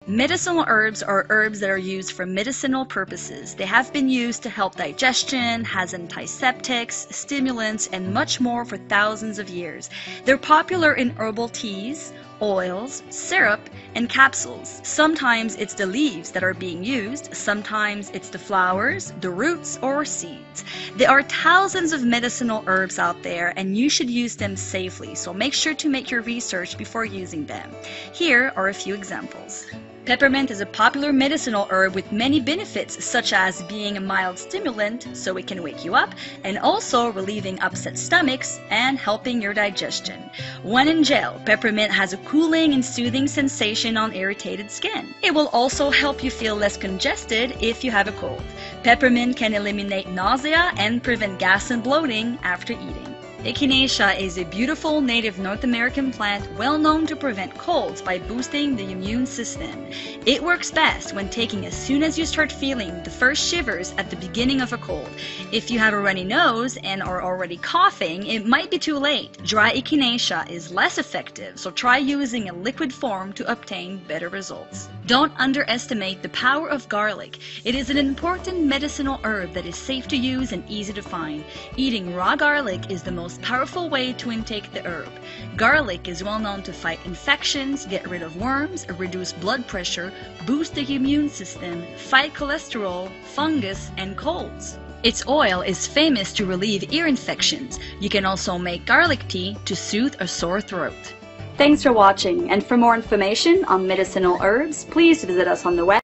Medicinal herbs are herbs that are used for medicinal purposes. They have been used to help digestion, has antiseptics, stimulants, and much more for thousands of years. They're popular in herbal teas, oils, syrup, and capsules. Sometimes it's the leaves that are being used, sometimes it's the flowers, the roots, or seeds. There are thousands of medicinal herbs out there and you should use them safely, so make sure to make your research before using them. Here are a few examples. Peppermint is a popular medicinal herb with many benefits, such as being a mild stimulant, so it can wake you up, and also relieving upset stomachs and helping your digestion. When in gel, peppermint has a cooling and soothing sensation on irritated skin. It will also help you feel less congested if you have a cold. Peppermint can eliminate nausea and prevent gas and bloating after eating. Echinacea is a beautiful native North American plant well known to prevent colds by boosting the immune system. It works best when taken as soon as you start feeling the first shivers at the beginning of a cold. If you have a runny nose and are already coughing, it might be too late. Dry echinacea is less effective, so try using a liquid form to obtain better results. Don't underestimate the power of garlic. It is an important medicinal herb that is safe to use and easy to find. Eating raw garlic is the most powerful way to intake the herb. Garlic is well known to fight infections, get rid of worms, reduce blood pressure, boost the immune system, fight cholesterol, fungus, and colds. Its oil is famous to relieve ear infections. You can also make garlic tea to soothe a sore throat. Thanks for watching, and for more information on medicinal herbs, please visit us on the web.